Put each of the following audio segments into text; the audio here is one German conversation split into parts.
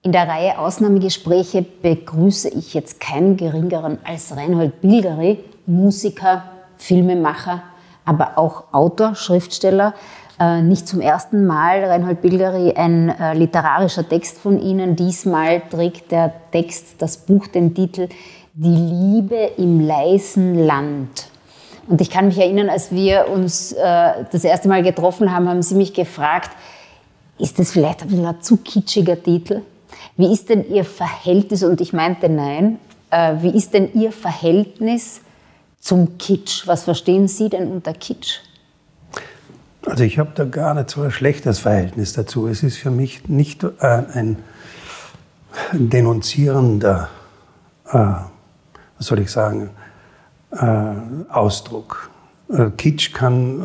In der Reihe Ausnahmegespräche begrüße ich jetzt keinen geringeren als Reinhold Bilgeri, Musiker, Filmemacher, aber auch Autor, Schriftsteller. Nicht zum ersten Mal, Reinhold Bilgeri, ein literarischer Text von Ihnen. Diesmal trägt der Text, das Buch, den Titel Die Liebe im leisen Land. Und ich kann mich erinnern, als wir uns das erste Mal getroffen haben, haben Sie mich gefragt, ist das vielleicht ein bisschen ein zu kitschiger Titel? Wie ist denn Ihr Verhältnis, und ich meinte nein, wie ist denn Ihr Verhältnis zum Kitsch? Was verstehen Sie denn unter Kitsch? Also ich habe da gar nicht so ein schlechtes Verhältnis dazu. Es ist für mich nicht ein denunzierender, was soll ich sagen, Ausdruck. Kitsch kann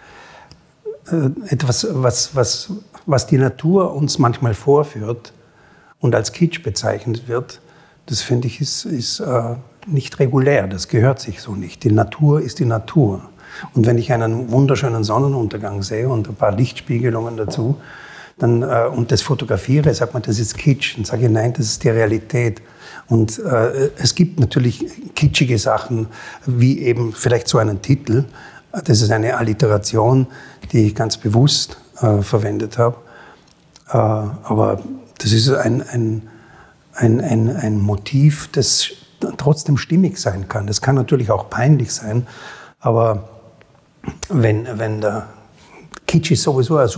etwas, was die Natur uns manchmal vorführt und als Kitsch bezeichnet wird, das finde ich ist nicht regulär, das gehört sich so nicht. Die Natur ist die Natur. Und wenn ich einen wunderschönen Sonnenuntergang sehe und ein paar Lichtspiegelungen dazu, dann, und das fotografiere, sagt man, das ist Kitsch. Dann sage ich, nein, das ist die Realität. Und es gibt natürlich kitschige Sachen, wie eben vielleicht so einen Titel. Das ist eine Alliteration, die ich ganz bewusst verwendet habe. Aber das ist ein Motiv, das trotzdem stimmig sein kann. Das kann natürlich auch peinlich sein, aber wenn der Kitsch ist sowieso ein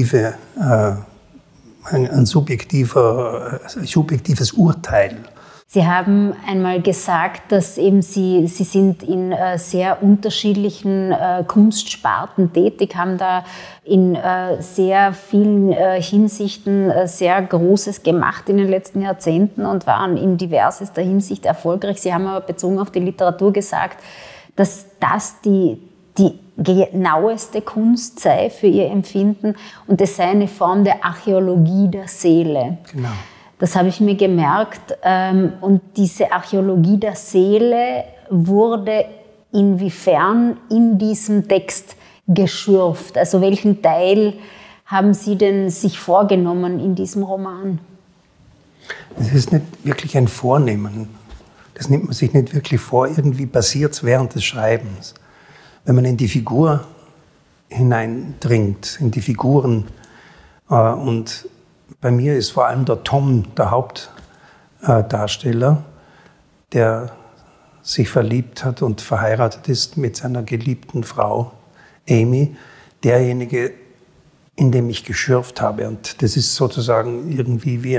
subjektives Urteil. Sie haben einmal gesagt, dass eben Sie sind in sehr unterschiedlichen Kunstsparten tätig, haben da in sehr vielen Hinsichten sehr Großes gemacht in den letzten Jahrzehnten und waren in diversester Hinsicht erfolgreich. Sie haben aber bezogen auf die Literatur gesagt, dass das die genaueste Kunst sei für Ihr Empfinden und es sei eine Form der Archäologie der Seele. Genau. Das habe ich mir gemerkt. Und diese Archäologie der Seele wurde inwiefern in diesem Text geschürft? Also welchen Teil haben Sie denn sich vorgenommen in diesem Roman? Es ist nicht wirklich ein Vornehmen. Das nimmt man sich nicht wirklich vor. Irgendwie passiert es während des Schreibens. Wenn man in die Figur hineindringt, in die Figuren und bei mir ist vor allem der Tom der Hauptdarsteller, der sich verliebt hat und verheiratet ist mit seiner geliebten Frau Amy, derjenige, in dem ich geschürft habe. Und das ist sozusagen irgendwie wie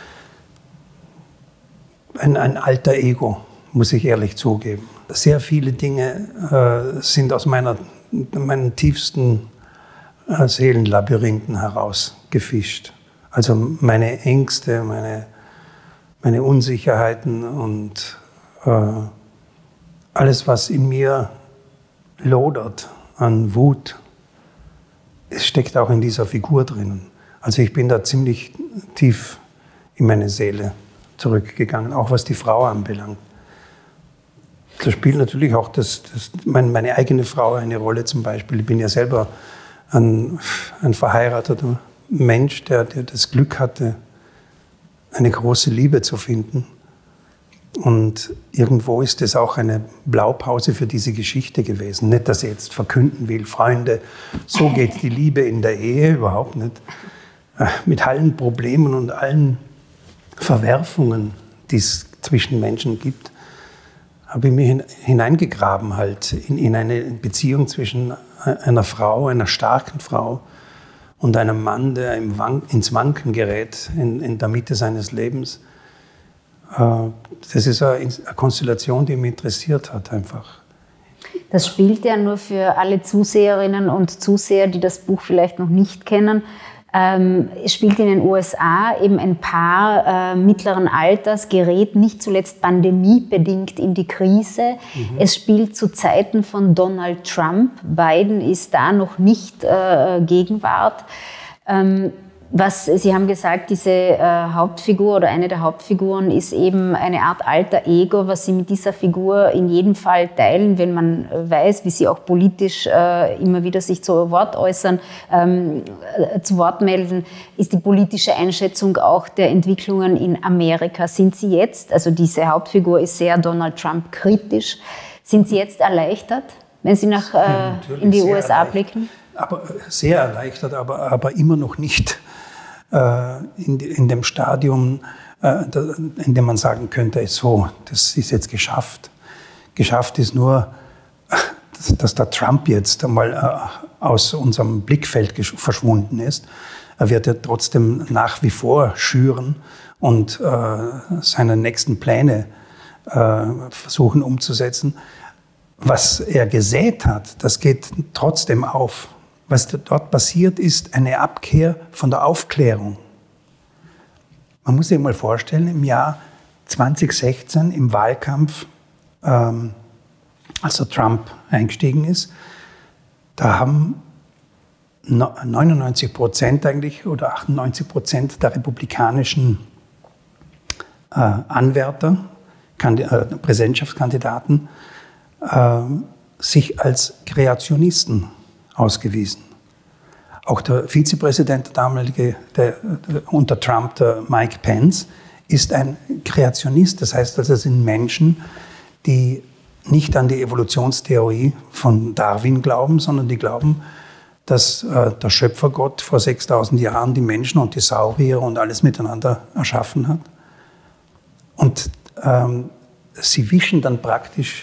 ein alter Ego, muss ich ehrlich zugeben. Sehr viele Dinge sind aus meinen tiefsten Seelenlabyrinthen herausgefischt. Also meine Ängste, meine Unsicherheiten und alles, was in mir lodert an Wut, es steckt auch in dieser Figur drinnen. Also ich bin da ziemlich tief in meine Seele zurückgegangen, auch was die Frau anbelangt. Da spielt natürlich auch meine eigene Frau eine Rolle zum Beispiel. Ich bin ja selber ein verheirateter Mensch, der das Glück hatte, eine große Liebe zu finden. Und irgendwo ist es auch eine Blaupause für diese Geschichte gewesen. Nicht, dass ich jetzt verkünden will, Freunde, so geht die Liebe in der Ehe, überhaupt nicht. Mit allen Problemen und allen Verwerfungen, die es zwischen Menschen gibt, habe ich mich hineingegraben halt in eine Beziehung zwischen einer Frau, einer starken Frau, und einem Mann, der ins Wanken gerät in der Mitte seines Lebens. Das ist eine Konstellation, die mich interessiert hat einfach. Das spielt ja nur für alle Zuseherinnen und Zuseher, die das Buch vielleicht noch nicht kennen. Es spielt in den USA, eben ein Paar mittleren Alters gerät nicht zuletzt pandemiebedingt in die Krise. Es spielt zu Zeiten von Donald Trump. Biden ist da noch nicht Gegenwart. Sie haben gesagt, diese Hauptfigur oder eine der Hauptfiguren ist eben eine Art alter Ego, was Sie mit dieser Figur in jedem Fall teilen, wenn man weiß, wie sie auch politisch immer wieder sich zu Wort äußern, zu Wort melden, ist die politische Einschätzung auch der Entwicklungen in Amerika. Sind Sie jetzt, also diese Hauptfigur ist sehr Donald Trump kritisch, sind Sie jetzt erleichtert, wenn Sie in die USA blicken? Aber sehr erleichtert, aber immer noch nicht in dem Stadium, in dem man sagen könnte, so, das ist jetzt geschafft. Geschafft ist nur, dass der Trump jetzt einmal aus unserem Blickfeld verschwunden ist. Er wird ja trotzdem nach wie vor schüren und seine nächsten Pläne versuchen umzusetzen. Was er gesät hat, das geht trotzdem auf. Was dort passiert, ist eine Abkehr von der Aufklärung. Man muss sich mal vorstellen, im Jahr 2016 im Wahlkampf, als der Trump eingestiegen ist, da haben 99% eigentlich oder 98% der republikanischen Anwärter, Präsidentschaftskandidaten, sich als Kreationisten ausgewiesen. Auch der Vizepräsident, der damalige, unter Trump, der Mike Pence, ist ein Kreationist. Das heißt, also, es sind Menschen, die nicht an die Evolutionstheorie von Darwin glauben, sondern die glauben, dass der Schöpfergott vor 6000 Jahren die Menschen und die Saurier und alles miteinander erschaffen hat. Und sie wischen dann praktisch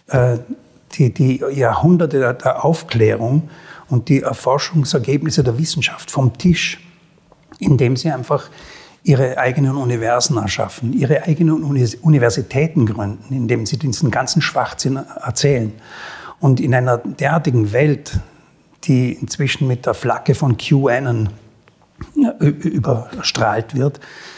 die Jahrhunderte der Aufklärung und die Erforschungsergebnisse der Wissenschaft vom Tisch, indem sie einfach ihre eigenen Universen erschaffen, ihre eigenen Universitäten gründen, indem sie diesen ganzen Schwachsinn erzählen. Und in einer derartigen Welt, die inzwischen mit der Flagge von QAnon überstrahlt wird,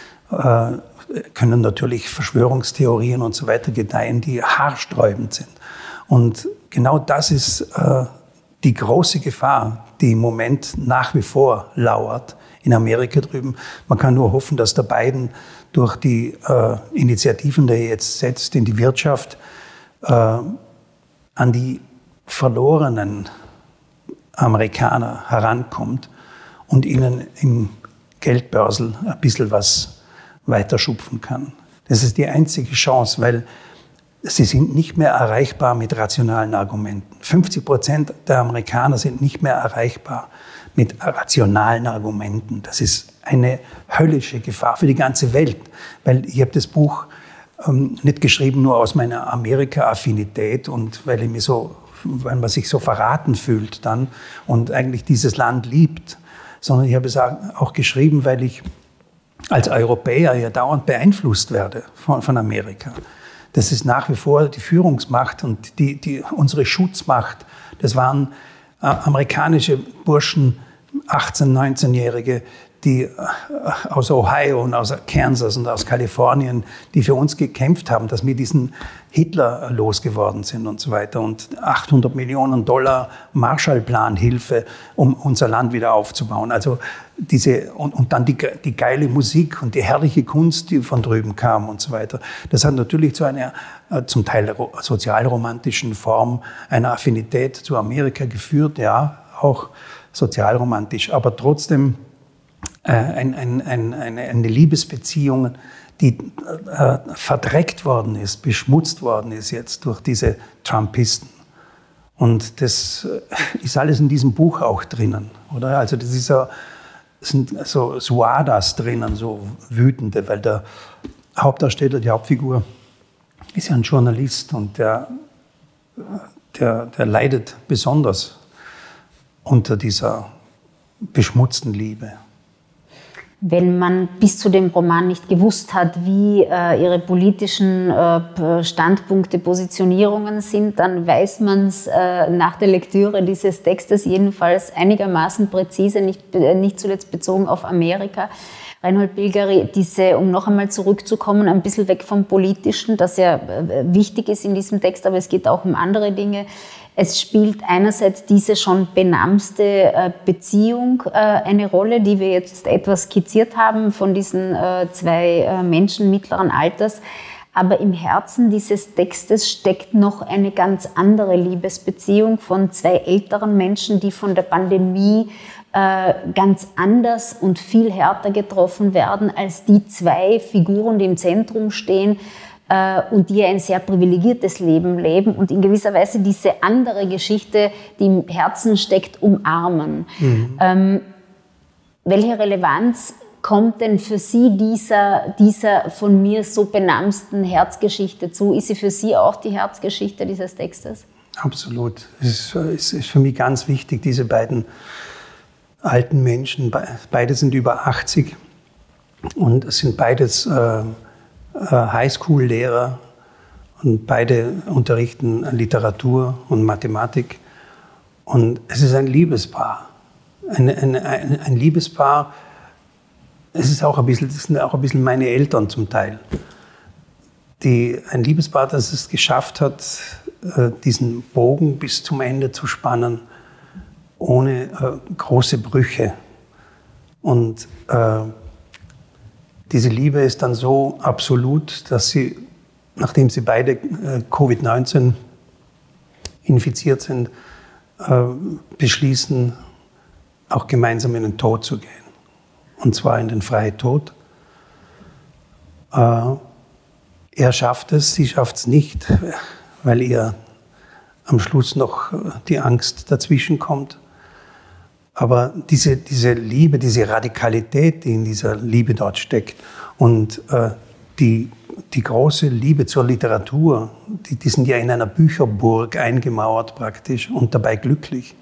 können natürlich Verschwörungstheorien und so weiter gedeihen, die haarsträubend sind. Und genau das ist die große Gefahr, die im Moment nach wie vor lauert in Amerika drüben. Man kann nur hoffen, dass der Biden durch die Initiativen, die er jetzt setzt in die Wirtschaft, an die verlorenen Amerikaner herankommt und ihnen im Geldbörsel ein bisschen was weiterschupfen kann. Das ist die einzige Chance, weil sie sind nicht mehr erreichbar mit rationalen Argumenten. 50% der Amerikaner sind nicht mehr erreichbar mit rationalen Argumenten. Das ist eine höllische Gefahr für die ganze Welt. Weil ich habe das Buch nicht geschrieben nur aus meiner Amerika-Affinität und weil man sich so verraten fühlt dann und eigentlich dieses Land liebt, sondern ich habe es auch geschrieben, weil ich als Europäer ja dauernd beeinflusst werde von Amerika. Das ist nach wie vor die Führungsmacht und unsere Schutzmacht. Das waren amerikanische Burschen, 18-, 19-Jährige, die aus Ohio und aus Kansas und aus Kalifornien, die für uns gekämpft haben, dass wir diesen Hitler losgeworden sind und so weiter. Und $800 Millionen Marshallplan-Hilfe, um unser Land wieder aufzubauen. Also und dann die geile Musik und die herrliche Kunst, die von drüben kam und so weiter. Das hat natürlich zu einer zum Teil sozialromantischen Form einer Affinität zu Amerika geführt, ja, auch sozialromantisch, aber trotzdem eine Liebesbeziehung, die verdreckt worden ist, beschmutzt worden ist jetzt durch diese Trumpisten. Und das ist alles in diesem Buch auch drinnen, oder? Also das ist sind so Suadas drinnen, so wütende, weil der Hauptdarsteller, die Hauptfigur, ist ja ein Journalist und der leidet besonders unter dieser beschmutzten Liebe. Wenn man bis zu dem Roman nicht gewusst hat, wie ihre politischen Standpunkte, Positionierungen sind, dann weiß man es nach der Lektüre dieses Textes jedenfalls einigermaßen präzise, nicht zuletzt bezogen auf Amerika. Reinhold Bilgeri, um noch einmal zurückzukommen, ein bisschen weg vom Politischen, das ja wichtig ist in diesem Text, aber es geht auch um andere Dinge. Es spielt einerseits diese schon benamste Beziehung eine Rolle, die wir jetzt etwas skizziert haben von diesen zwei Menschen mittleren Alters. Aber im Herzen dieses Textes steckt noch eine ganz andere Liebesbeziehung von zwei älteren Menschen, die von der Pandemie ganz anders und viel härter getroffen werden als die zwei Figuren, die im Zentrum stehen und die ein sehr privilegiertes Leben leben und in gewisser Weise diese andere Geschichte, die im Herzen steckt, umarmen. Welche Relevanz kommt denn für Sie dieser von mir so benamsten Herzgeschichte zu? Ist sie für Sie auch die Herzgeschichte dieses Textes? Absolut. Es ist für mich ganz wichtig, diese beiden alten Menschen, beide sind über 80 und es sind beides Highschool-Lehrer und beide unterrichten Literatur und Mathematik. Und es ist ein Liebespaar. Ein Liebespaar. Das sind auch ein bisschen meine Eltern zum Teil. Ein Liebespaar, das es geschafft hat, diesen Bogen bis zum Ende zu spannen, ohne große Brüche. Und diese Liebe ist dann so absolut, dass sie, nachdem sie beide Covid-19 infiziert sind, beschließen, auch gemeinsam in den Tod zu gehen. Und zwar in den freien Tod. Er schafft es, sie schafft es nicht, weil ihr am Schluss noch die Angst dazwischen kommt. Aber diese Liebe, diese Radikalität, die in dieser Liebe dort steckt und die große Liebe zur Literatur, die sind ja in einer Bücherburg eingemauert praktisch und dabei glücklich,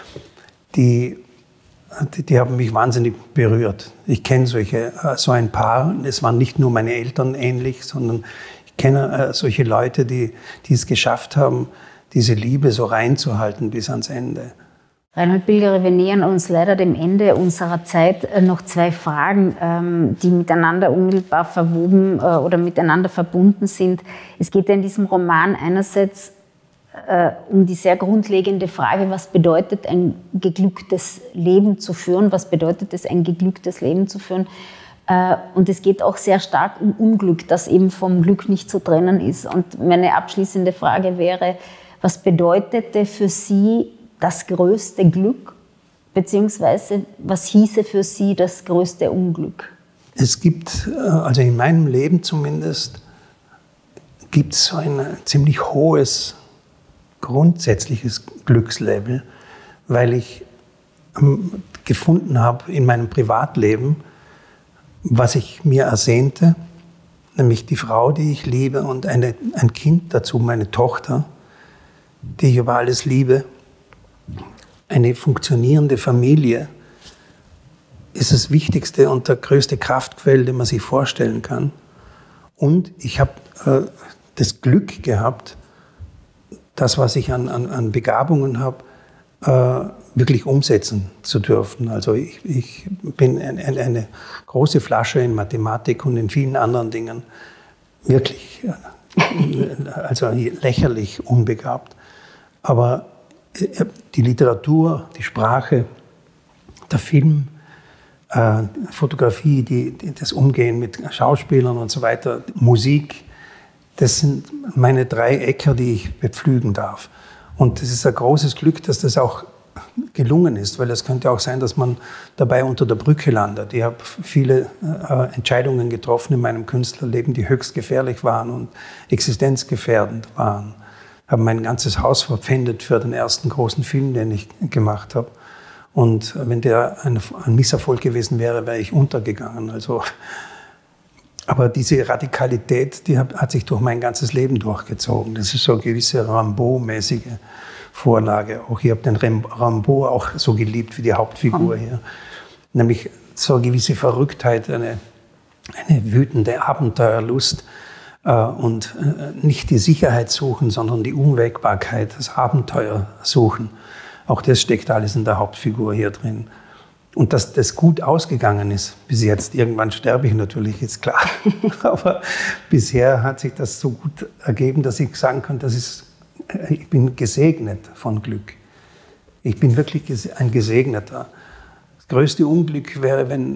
die haben mich wahnsinnig berührt. Ich kenne so ein Paar, es waren nicht nur meine Eltern ähnlich, sondern ich kenne solche Leute, die es geschafft haben, diese Liebe so reinzuhalten bis ans Ende. Reinhold Bilgerer, wir nähern uns leider dem Ende unserer Zeit. Noch zwei Fragen, die miteinander unmittelbar verwoben oder miteinander verbunden sind. Es geht ja in diesem Roman einerseits um die sehr grundlegende Frage, was bedeutet ein geglücktes Leben zu führen? Was bedeutet es, ein geglücktes Leben zu führen? Und es geht auch sehr stark um Unglück, das eben vom Glück nicht zu trennen ist. Und meine abschließende Frage wäre, was bedeutete für Sie das größte Glück, beziehungsweise was hieße für Sie das größte Unglück? Es gibt, also in meinem Leben zumindest, gibt es so ein ziemlich hohes grundsätzliches Glückslevel, weil ich gefunden habe in meinem Privatleben, was ich mir ersehnte, nämlich die Frau, die ich liebe und ein Kind dazu, meine Tochter, die ich über alles liebe. Eine funktionierende Familie ist das Wichtigste und der größte Kraftquell, den man sich vorstellen kann. Und ich habe das Glück gehabt, das, was ich an Begabungen habe, wirklich umsetzen zu dürfen. Also ich bin eine große Flasche in Mathematik und in vielen anderen Dingen wirklich also lächerlich unbegabt. Aber die Literatur, die Sprache, der Film, Fotografie, das Umgehen mit Schauspielern und so weiter, Musik, das sind meine 3 Äcker, die ich bepflügen darf. Und es ist ein großes Glück, dass das auch gelungen ist, weil es könnte auch sein, dass man dabei unter der Brücke landet. Ich habe viele Entscheidungen getroffen in meinem Künstlerleben, die höchst gefährlich waren und existenzgefährdend waren. Ich habe mein ganzes Haus verpfändet für den ersten großen Film, den ich gemacht habe. Und wenn der ein Misserfolg gewesen wäre, wäre ich untergegangen. Also, aber diese Radikalität, die hat sich durch mein ganzes Leben durchgezogen. Das ist so eine gewisse Rimbaud-mäßige Vorlage. Auch ich habe den Rimbaud auch so geliebt wie die Hauptfigur hier. Nämlich so eine gewisse Verrücktheit, eine wütende Abenteuerlust. Und nicht die Sicherheit suchen, sondern die Unwägbarkeit, das Abenteuer suchen. Auch das steckt alles in der Hauptfigur hier drin. Und dass das gut ausgegangen ist bis jetzt. Irgendwann sterbe ich natürlich, ist klar. Aber bisher hat sich das so gut ergeben, dass ich sagen kann, das ist ich bin gesegnet von Glück. Ich bin wirklich ein Gesegneter. Das größte Unglück wäre, wenn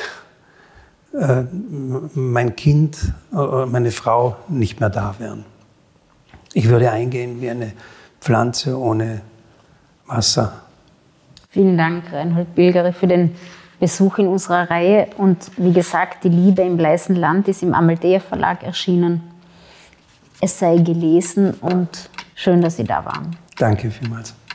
mein Kind oder meine Frau nicht mehr da wären. Ich würde eingehen wie eine Pflanze ohne Wasser. Vielen Dank, Reinhold Bilgeri, für den Besuch in unserer Reihe. Und wie gesagt, Die Liebe im Weißen Land ist im Amalthea Verlag erschienen. Es sei gelesen und schön, dass Sie da waren. Danke vielmals.